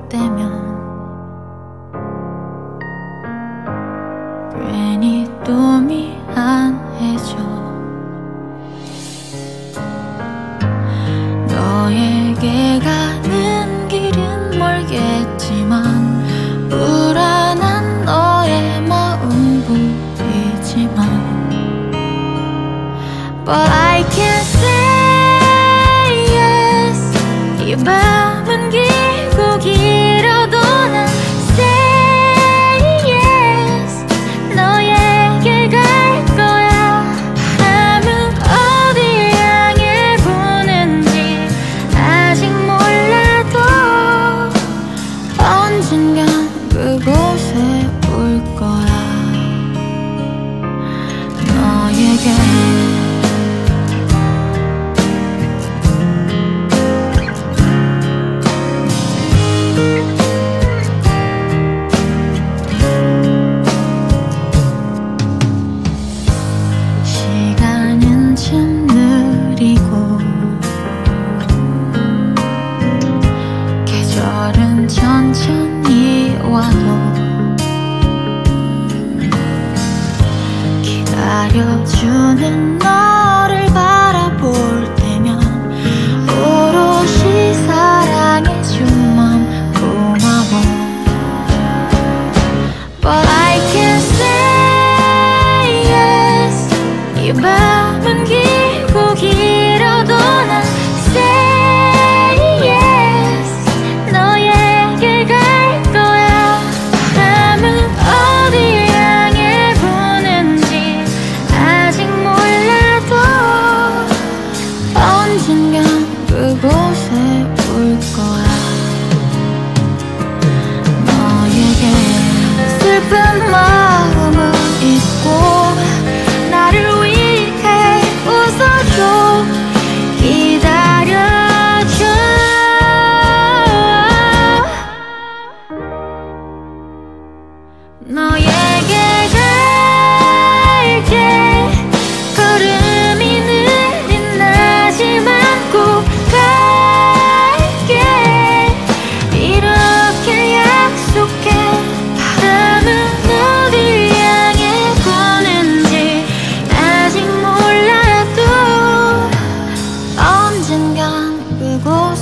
때면 괜히 또 미안해져. 너에게 가는 길은 멀겠지만 불안한 너의 마음 보이지만 But I can't say yes. 이 밤은 길고 길어도 난 say yes. 너에게 갈 거야. 밤은 어디 향해 보는지 아직 몰라도 언젠간 그곳에 올 거야. 너에게 시간은 참 느리고 계절은 천천히 와도 기다려주는 너를 바라볼 때면 오롯이 사랑해준 맘 고마워. But I can't say yes. 이 밤은 길고 길어도 난 say yes. 너에게 갈 거야. 밤은 어디 향해 보는지 아직 몰라도 언젠간 그곳에 올 거야. 너에게 슬픈 마음은 잊고 나를 위해 웃어줘. 기다려줘. 너에게 갈게. 걸음이 느린 나지만 꼭 갈게. 이렇게 약속해. 바람은 어디 향해 부는지 아직 몰라도 언젠간 그곳